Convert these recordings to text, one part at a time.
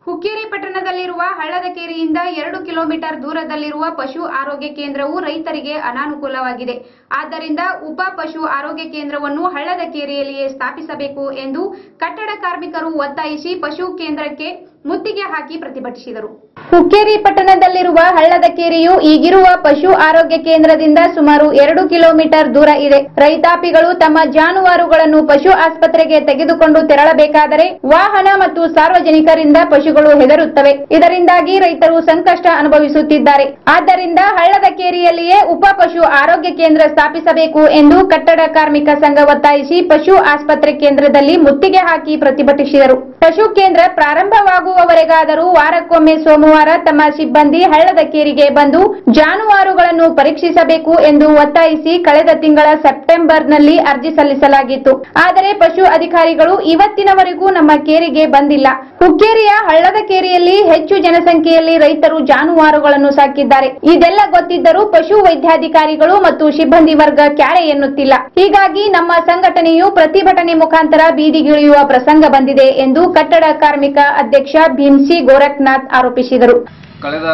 Hukkeri ಪಟ್ಟಣದಲ್ಲಿರುವ ಹಳ್ಳದಕೇರಿಯಿಂದ 2 kilometre ದೂರದಲ್ಲಿರುವ ಪಶು ಆರೋಗ್ಯ ಕೇಂದ್ರವು ರೈತರಿಗೆ ಅನಾನುಕೂಲವಾಗಿದೆ. ಆದ್ದರಿಂದ ಉಪ ಪಶು ಆರೋಗ್ಯ ಕೇಂದ್ರವನ್ನು ಹಳ್ಳದಕೇರಿಯಲ್ಲಿಯೇ ಸ್ಥಾಪಿಸಬೇಕು ಎಂದು ಕಟ್ಟಡ ಕಾರ್ಮಿಕರು ಒತ್ತಾಯಿಸಿ ಪಶು ಕೇಂದ್ರಕ್ಕೆ ಮುತ್ತಿಗೆ ಹಾಕಿ ಪ್ರತಿಭಟಿಸಿದರು. ಹುಕ್ಕೇರಿ ಪಟ್ಟಣದಲ್ಲಿರುವ ಹಳ್ಳದಕೇರಿಯು ಈಗಿರುವ ಪಶು ಆರೋಗ್ಯ ಕೇಂದ್ರದಿಂದ ಸುಮಾರು 2 ಕಿಲೋಮೀಟರ್ ದೂರ ಇದೆ. ರೈತಾಪಿಗಳು ತಮ್ಮ ಜಾನುವಾರುಗಳನ್ನು ಪಶು ಆಸ್ಪತ್ರೆಗೆ ತೆಗೆದುಕೊಂಡು ತೆರಳಬೇಕಾದರೆ ವಾಹನ ಮತ್ತು ಸಾರ್ವಜನಿಕರಿಂದ ಪಶುಗಳು ಹೆದರುತ್ತವೆ. ಇದರಿಂದಾಗಿ ರೈತರು ಸಂಕಷ್ಟ ಅನುಭವಿಸುತ್ತಿದ್ದಾರೆ. ಆದ್ದರಿಂದ ಹಳ್ಳದಕೇರಿಯಲ್ಲಿಯೇ ಉಪ ಪಶು ಆರೋಗ್ಯ ಕೇಂದ್ರ ಸ್ಥಾಪಿಸಬೇಕು ಎಂದು ಕಟ್ಟಡ ಕಾರ್ಮಿಕ ಸಂಘ ಒತ್ತಾಯಿಸಿ ಪಶು ಆಸ್ಪತ್ರೆ ಕೇಂದ್ರದಲ್ಲಿ ಮುತ್ತಿಗೆ ಹಾಕಿ ಪ್ರತಿಭಟಿಸಿದರು. ಪಶು ಕೇಂದ್ರ ಪ್ರಾರಂಭವಾಗುವವರೆಗಾದರೂ ವಾರಕ್ಕೊಮ್ಮೆ ಸೋಮವಾರ ತಮ್ಮ ಸಿಬ್ಬಂದಿ ಹಳ್ಳದಕೇರಿಗೆ ಬಂದು ಜಾನುವಾರುಗಳನ್ನು ಪರೀಕ್ಷಿಸಬೇಕು ಎಂದು ಒತ್ತಾಯಿಸಿ ಕಳೆದ ತಿಂಗಳ ಸೆಪ್ಟೆಂಬರ್ನಲ್ಲಿ ಅರ್ಜಿ ಸಲ್ಲಿಸಲಾಗಿತ್ತು. ಆದರೆ ಪಶು ಅಧಿಕಾರಿಗಳು ಇವತ್ತಿನವರೆಗೂ ನಮ್ಮ ಕೇರಿಗೆ ಬಂದಿಲ್ಲ. ಹುಕ್ಕೇರಿಯ ಹಳ್ಳದಕೇರಿಯಲ್ಲಿ ಹೆಚ್ಚು ಜನಸಂಖ್ಯೆಯಲ್ಲಿ ರೈತರು ಜಾನುವಾರುಗಳನ್ನು ಸಾಕಿದ್ದಾರೆ. ಇದೆಲ್ಲ ಗೊತ್ತಿದ್ದರೂ ಪಶು ವೈದ್ಯಾಧಿಕಾರಿಗಳು ಮತ್ತು ಸಿಬ್ಬಂದಿ ವರ್ಗ ಕ್ಯಾರೆ ಎನ್ನುತ್ತಿಲ್ಲ. ಹೀಗಾಗಿ ನಮ್ಮ ಸಂಘಟನೆಯು ಪ್ರತಿಭಟನೆ ಮುಖಾಂತರ ಬೀದಿಗಿಳಿಯುವ ಪ್ರಸಂಗ ಬಂದಿದೆ ಎಂದು ಕಟ್ಟಡ ಕಾರ್ಮಿಕ ಅಧ್ಯಕ್ಷ ಭೀಮ್ಸಿ ಗೋರಖನಾಥ್ ಆರೋಪಿಸಿದರು. ಕಳೆದ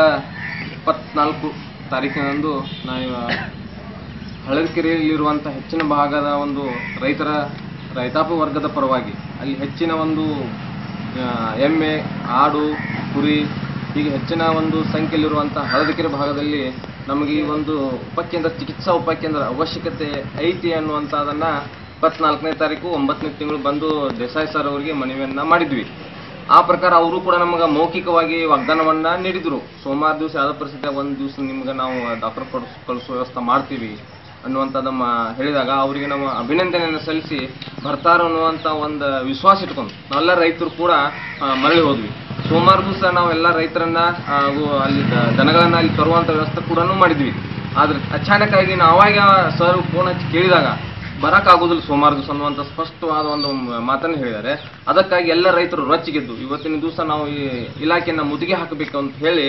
24 ತಾರೀಕಿನಂದು ನಾವು ಹಳ್ಳದಕೇರಿಯಲ್ಲಿರುವಂತಹ ಹೆಚ್ಚಿನ ಭಾಗದ ಒಂದು ರೈತಾಪಿ ವರ್ಗದ ಪರವಾಗಿ ಅಲ್ಲಿ ಹೆಚ್ಚಿನ ಒಂದು ಎಮ್ಮೆ, ಆಡು, ಕುರಿ ಹೀಗೆ ಹೆಚ್ಚಿನ ಒಂದು ಸಂಖ್ಯೆಯಲ್ಲಿರುವಂತಹ ಹಳ್ಳದಕೇರಿ ಭಾಗದಲ್ಲಿ ನಮಗೆ ಈ ಒಂದು ಚಿಕಿತ್ಸಾ ಉಪಕೇಂದ್ರ ಅವಶ್ಯಕತೆ ಐತಿ ಅನ್ನುವಂಥದ್ದನ್ನು 24ನೇ ತಾರೀಕು 9ನೇ ತಿಂಗಳು ಬಂದು ದೇಸಾಯಿ ಸರ್ ಅವರಿಗೆ ಮನವಿಯನ್ನ ಮಾಡಿದ್ವಿ. ಆ ಪ್ರಕಾರ ಅವರು ಕೂಡ ನಮಗೆ ಮೌಖಿಕವಾಗಿ ವಾಗ್ದಾನವನ್ನ ನೀಡಿದ್ರು. ಸೋಮವಾರ ದಿವಸ ಯಾವ್ದೋ ಪರಿಸ್ಥಿತಿ ಒಂದು ದಿವಸ ನಿಮ್ಗೆ ನಾವು ಡಾಕ್ಟರ್ ಕಳಿಸೋ ವ್ಯವಸ್ಥೆ ಮಾಡ್ತೀವಿ ಅನ್ನುವಂಥದ್ದು ಹೇಳಿದಾಗ ಅವರಿಗೆ ನಾವು ಅಭಿನಂದನೆಯನ್ನು ಸಲ್ಲಿಸಿ ಬರ್ತಾರೋ ಅನ್ನುವಂಥ ಒಂದು ವಿಶ್ವಾಸ ಇಟ್ಕೊಂಡು ನಾವೆಲ್ಲ ರೈತರು ಕೂಡ ಮರಳಿ ಹೋದ್ವಿ. ಸೋಮವಾರ ದಿವಸ ನಾವೆಲ್ಲ ರೈತರನ್ನ ಹಾಗೂ ಅಲ್ಲಿ ದನಗಳನ್ನ ಅಲ್ಲಿ ತರುವಂಥ ವ್ಯವಸ್ಥೆ ಕೂಡ ಮಾಡಿದ್ವಿ. ಆದ್ರೆ ಅಚಾನಕ್ ಆಗಿ ನಾವು ಅವಾಗ ಸರ್ ಫೋನ್ ಹಚ್ಚಿ ಕೇಳಿದಾಗ ಬರೋಕ್ಕಾಗೋದಿಲ್ಲ ಸೋಮವಾರ ದಿವಸ ಅನ್ನುವಂಥ ಸ್ಪಷ್ಟವಾದ ಒಂದು ಮಾತನ್ನು ಹೇಳಿದ್ದಾರೆ. ಅದಕ್ಕಾಗಿ ಎಲ್ಲ ರೈತರು ರೊಚ್ಚಿಗೆದ್ದು ಇವತ್ತಿನ ದಿವಸ ನಾವು ಈ ಇಲಾಖೆಯನ್ನು ಮುತ್ತಿಗೆ ಹಾಕಬೇಕು ಅಂತ ಹೇಳಿ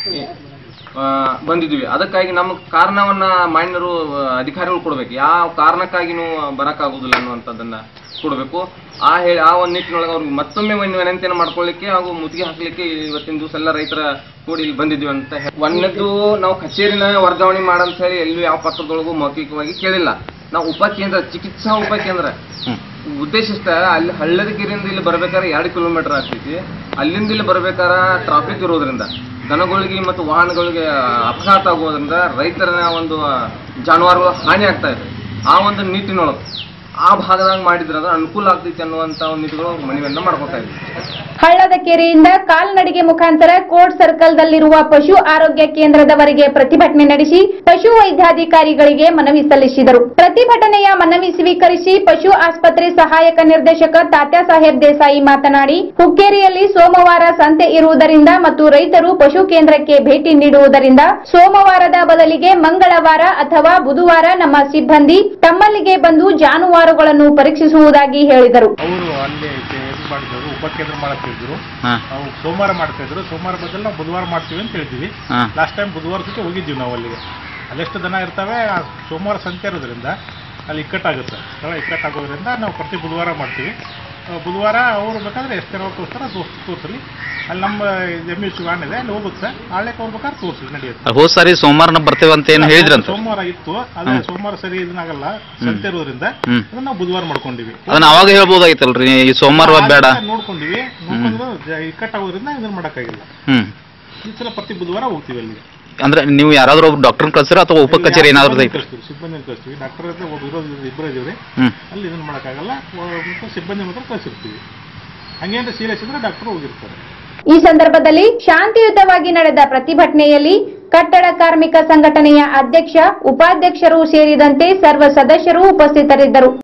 ಬಂದಿದ್ವಿ. ಅದಕ್ಕಾಗಿ ನಮ್ಮ ಕಾರಣವನ್ನ ಮಾನ್ಯರು ಅಧಿಕಾರಿಗಳು ಕೊಡಬೇಕು. ಯಾವ ಕಾರಣಕ್ಕಾಗಿ ನೀವು ಬರೋಕ್ಕಾಗೋದಿಲ್ಲ ಅನ್ನುವಂಥದ್ದನ್ನ ಕೊಡಬೇಕು. ಆ ಒಂದು ನಿಟ್ಟಿನೊಳಗೆ ಅವ್ರಿಗೆ ಮತ್ತೊಮ್ಮೆ ವಿನಂತಿಯನ್ನು ಮಾಡ್ಕೊಳ್ಳಿಕ್ಕೆ ಹಾಗೂ ಮುತ್ತಿಗೆ ಹಾಕಲಿಕ್ಕೆ ಇವತ್ತಿನ ದಿವಸ ಎಲ್ಲ ರೈತರ ಕೂಡಿ ಇಲ್ಲಿ ಬಂದಿದ್ವಿ ಅಂತ ಒಂದನೇದು ನಾವು ಕಚೇರಿನ ವರ್ಗಾವಣೆ ಮಾಡಂತ ಹೇಳಿ ಎಲ್ಲೂ ಯಾವ ಪತ್ರದೊಳಗೂ ಮೌಖಿಕವಾಗಿ ಕೇಳಿಲ್ಲ. ನಾವು ಉಪಕೇಂದ್ರ ಚಿಕಿತ್ಸಾ ಉಪಕೇಂದ್ರ ಉದ್ದೇಶಿಸ್ತ ಅಲ್ಲಿ ಹಳ್ಳದಕೇರಿಯಿಂದ ಇಲ್ಲಿ ಬರ್ಬೇಕಾದ್ರೆ 2 ಕಿಲೋಮೀಟರ್ ಆಗ್ತೈತಿ. ಅಲ್ಲಿಂದ ಇಲ್ಲಿ ಬರ್ಬೇಕಾದ್ರೆ ಟ್ರಾಫಿಕ್ ಇರೋದ್ರಿಂದ ದನಗಳಿಗೆ ಮತ್ತು ವಾಹನಗಳಿಗೆ ಅಪಘಾತ ಆಗೋದ್ರಿಂದ ರೈತರ ಒಂದು ಜಾನುವಾರುಗಳ ಹಾನಿ ಆಗ್ತಾ ಇದೆ. ಆ ಒಂದು ನಿಟ್ಟಿನೊಳಗೆ ಆ ಭಾಗದಾಗ ಮಾಡಿದ್ರೆ ಅದು ಅನುಕೂಲ ಆಗ್ತೈತಿ ಅನ್ನುವಂಥ ಒಂದು ನಿಟ್ಟಿಗಳು ಮನವಿಯನ್ನ ಮಾಡ್ಕೊತಾ ಇದ್ವಿ. ಹಳ್ಳದಕೇರಿಯಿಂದ ಕಾಲ್ನಡಿಗೆ ಮುಖಾಂತರ ಕೋರ್ಟ್ ಸರ್ಕಲ್ದಲ್ಲಿರುವ ಪಶು ಆರೋಗ್ಯ ಕೇಂದ್ರದವರೆಗೆ ಪ್ರತಿಭಟನೆ ನಡೆಸಿ ಪಶು ವೈದ್ಯಾಧಿಕಾರಿಗಳಿಗೆ ಮನವಿ ಸಲ್ಲಿಸಿದರು. ಪ್ರತಿಭಟನೆಯ ಮನವಿ ಸ್ವೀಕರಿಸಿ ಪಶು ಆಸ್ಪತ್ರೆ ಸಹಾಯಕ ನಿರ್ದೇಶಕ ತಾತ್ಯಾ ಸಾಹೇಬ್ ದೇಸಾಯಿ ಮಾತನಾಡಿ, ಹುಕ್ಕೇರಿಯಲ್ಲಿ ಸೋಮವಾರ ಸಂತೆ ಇರುವುದರಿಂದ ಮತ್ತು ರೈತರು ಪಶು ಕೇಂದ್ರಕ್ಕೆ ಭೇಟಿ ನೀಡುವುದರಿಂದ ಸೋಮವಾರದ ಬದಲಿಗೆ ಮಂಗಳವಾರ ಅಥವಾ ಬುಧವಾರ ನಮ್ಮ ಸಿಬ್ಬಂದಿ ತಮ್ಮಲ್ಲಿಗೆ ಬಂದು ಜಾನುವಾರುಗಳನ್ನು ಪರೀಕ್ಷಿಸುವುದಾಗಿ ಹೇಳಿದರು. ಉಪಕೇಂದ್ರ ಮಾಡ್ತಿದ್ರು, ನಾವು ಸೋಮವಾರ ಮಾಡ್ತಾ ಇದ್ರು. ಸೋಮವಾರ ಬದಲು ನಾವು ಬುಧವಾರ ಮಾಡ್ತೀವಿ ಅಂತ ಹೇಳ್ತೀವಿ. ಲಾಸ್ಟ್ ಟೈಮ್ ಬುಧವಾರಕ್ಕೆ ಹೋಗಿದ್ದೀವಿ ನಾವು ಅಲ್ಲಿಗೆ. ಅಲ್ಲೆಷ್ಟು ದನ ಇರ್ತವೆ, ಸೋಮವಾರ ಸಂತೆ ಇರೋದ್ರಿಂದ ಅಲ್ಲಿ ಇಕ್ಕಟ್ಟಾಗುತ್ತೆ. ಇಕ್ಕಟ್ಟಾಗೋದ್ರಿಂದ ನಾವು ಪ್ರತಿ ಬುಧವಾರ ಮಾಡ್ತೀವಿ. ಬುಧವಾರ ಅವರು ಬೇಕಾದ್ರೆ ಎಷ್ಟು ಜನ ತೋರಿಸ್ತಾರೆ ತೋರಿಸಲಿ. ಅಲ್ಲಿ ನಮ್ಮ MSC ವ್ಯಾನ್ ಇದೆ, ಅಲ್ಲಿ ಹೋಗುತ್ತೆ. ಆಳ್ಯಕ್ಕೆ ಅವ್ರು ಬೇಕಾದ್ರೆ ತೋರಿಸಲಿ, ನಡೆಯುತ್ತೆ. ಹೋದ ಸಾರಿ ಸೋಮವಾರ ಬರ್ತೇವೆ ಅಂತ ಏನು ಹೇಳಿದ್ರಂತ. ಸೋಮವಾರ ಇತ್ತು, ಅದೇ ಸೋಮವಾರ ಸರಿ ಇದನ್ನಾಗಲ್ಲ ಸಂತೆ ಇರೋದ್ರಿಂದ ಅದನ್ನ ನಾವು ಬುಧವಾರ ಮಾಡ್ಕೊಂಡಿವಿ. ಅದನ್ನ ಅವಾಗ ಹೇಳ್ಬೋದಾಗಿತ್ತಲ್ರಿ, ಈ ಸೋಮವಾರ ಬೇಡ ನೋಡ್ಕೊಂಡಿವಿ. ಇಕ್ಕಟ್ಟಾಗೋದ್ರಿಂದ ಇದನ್ನ ಮಾಡಕ್ಕಾಗಿಲ್ಲ. ಈ ಸಲ ಪ್ರತಿ ಬುಧವಾರ ಹೋಗ್ತೀವಿ ಅಲ್ಲಿ. ಅಂದ್ರೆ ನೀವು ಯಾರಾದ್ರೂ ಒಬ್ಬ ಡಾಕ್ಟರ್ ಕಳ್ಸಿರ ಅಥವಾ ಉಪ ಕಚೇರಿ ಏನಾದ್ರು ಸಿಬ್ಬಂದಿ ಕಳಿಸ್ತೀವಿ. ಡಾಕ್ಟರ್ ಇಬ್ಬರು ಇದೀವಿ, ಅಲ್ಲಿ ಇದನ್ನ ಮಾಡಕ್ಕಾಗಲ್ಲ. ಸಿಬ್ಬಂದಿ ಮಾತ್ರ ಕಳಿಸಿರ್ತೀವಿ. ಹಂಗೇನು ಸೀರಿಯಸ್ ಇದ್ರೆ ಡಾಕ್ಟರ್ ಹೋಗಿರ್ತಾರೆ. ಈ ಸಂದರ್ಭದಲ್ಲಿ ಶಾಂತಿಯುತವಾಗಿ ನಡೆದ ಪ್ರತಿಭಟನೆಯಲ್ಲಿ ಕಟ್ಟಡ ಕಾರ್ಮಿಕ ಸಂಘಟನೆಯ ಅಧ್ಯಕ್ಷ, ಉಪಾಧ್ಯಕ್ಷರು ಸೇರಿದಂತೆ ಸರ್ವ ಸದಸ್ಯರು ಉಪಸ್ಥಿತರಿದ್ದರು.